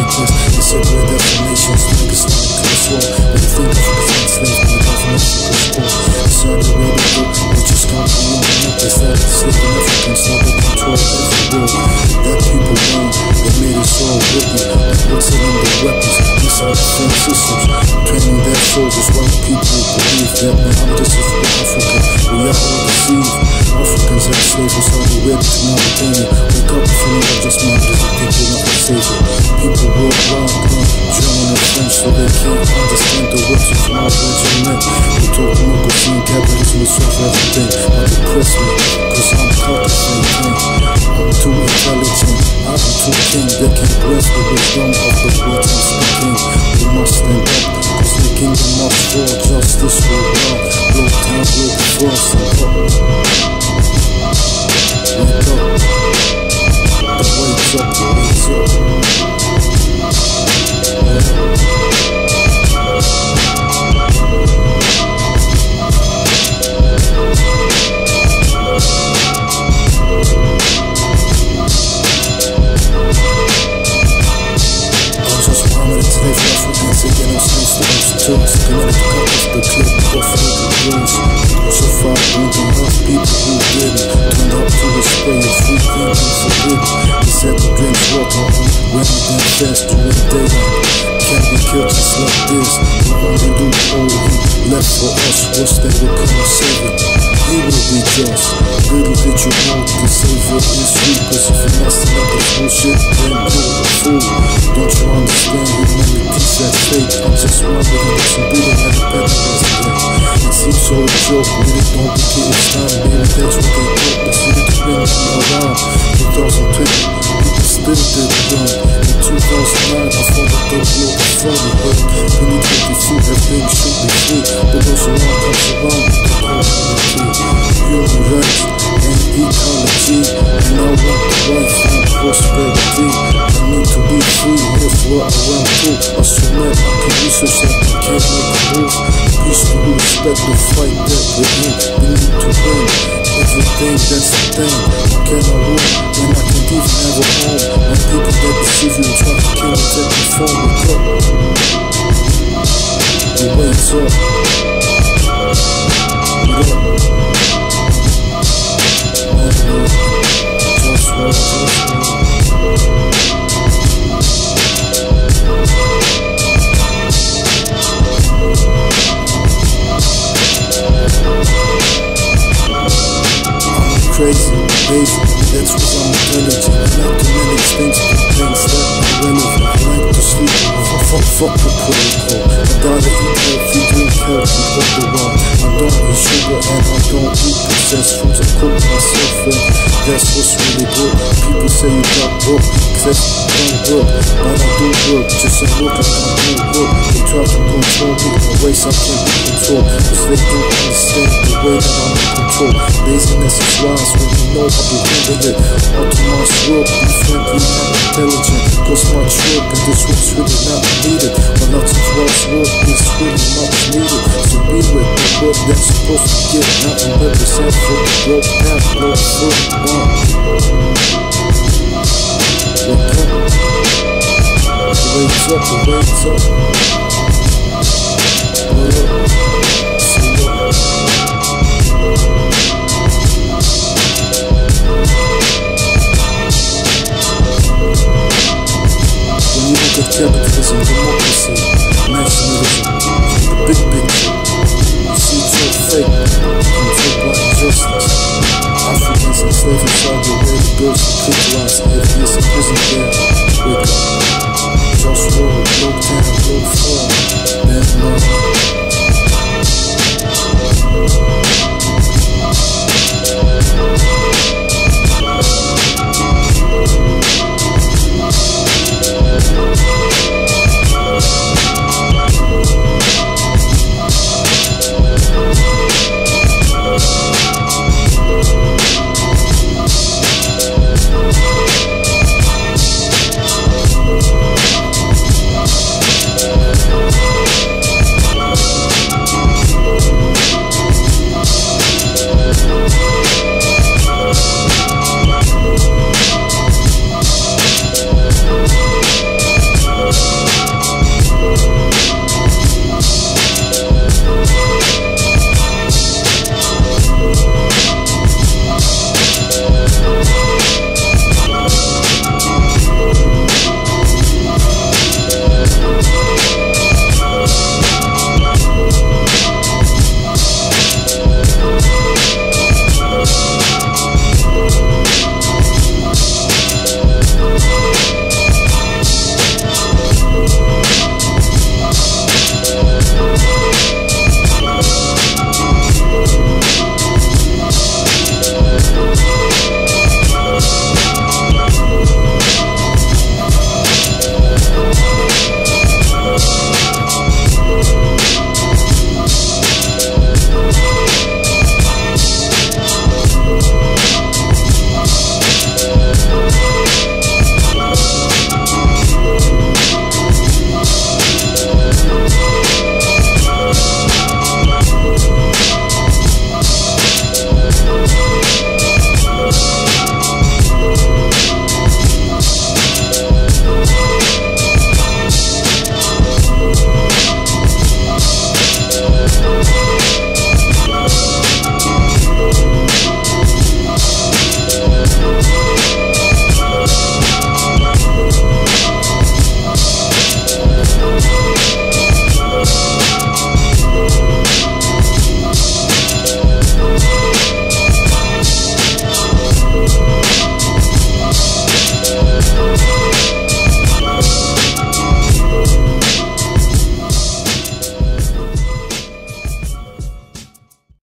this. They said we're definitions, niggas like a curse war. But they think Africa's enslaved and the government is poor. It's not the way to go, we just can't be on up. They started slipping Africans, now they control every world. That people wrong, they made us all wicked. What's it in the weapons, missile defense systems, training their soldiers while people believe that this is for Africa. We are all deceived. Africans are slaves, so we're ready to Mauritania. Wake up if you know just mind, doesn't think you're not a savior. People worldwide learn German and French, so they can't understand the words of my regiment. We talk democracy and capitalism will solve everything. But depress me, cause I'm cultivating. I'm too intelligent, I'm too king. They can't bless the wisdom of the words I'm speaking. We must stand up, cause the kingdom must fall. Justice will run, no time will be forced. Wake up, wake up, wake up. Turks, kinetic couples, the clip, prophetic words. Crucified, wounding enough people who didn't. Turned up to a spray of free thinking forbidden. He said the drinks water on, running down fast during daylight. Can't be killed just like this. The only loophole he left for us was that we'll come and save it. He will be just. Little did you know the savior is sweet. Cause if you're messing up this bullshit, then you're a fool. Don't you understand humanity's at stake? I'm just wondering if some beating at the better yesterday. It seems so a joke, really don't think it's time. Maybe that's what they thought, but see the experience around 2020, people still did it wrong. In 2009, I thought that the Globalfirm, but 2022, everything should be free. But those around comes around with the community. Human rights and ecology, and I want the life and prosperity. I need to be free, live what I want to. I submit, I can research that I can't make a move. Peaceful respect the fight that we're in. We need to win everything, that's the thing. Can I win when I can even have a home? When people that deceive you and try to kill and take the phone, wake up. The wait's up. Get up. JustWar, crazy, baby, that's what I'm intelligent. I like to manage things, things that are relevant. I like to sleep, fuck the protocol. I gotta eat healthy, drink healthy, fuck the wrong. I don't eat sugar and I don't eat processed foods. I cook myself and that's what's really good. People say you got work, except don't work. But I do work, just I'm working, I don't work. They try to control me in ways I can't be controlled. Cause they don't understand the way that I'm in control. Laziness is wise when you know how to handle it. Optimize work, be friendly, not intelligent. Cause much work and this work's really not needed. But not as much work is really much needed. So be with the work that's supposed to get nothing represent for the globe path, Globalfirm. Wake up, wake up, wake up. Wake up, see what? When you look at capitalism, democracy, nationalism, the big picture, you see it's all fake, controlled by injustice. Africans enslaved inside your way, the girls who criminalize atheists in prison there.